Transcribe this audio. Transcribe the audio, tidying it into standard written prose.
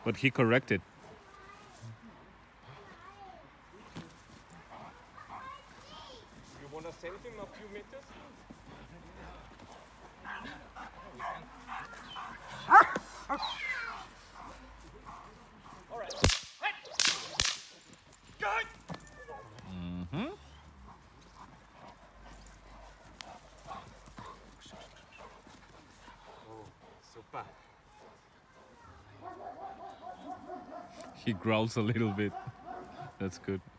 but he corrected. You want to send him a few meters? All right. Good. Oh, super. He growls a little bit. That's good.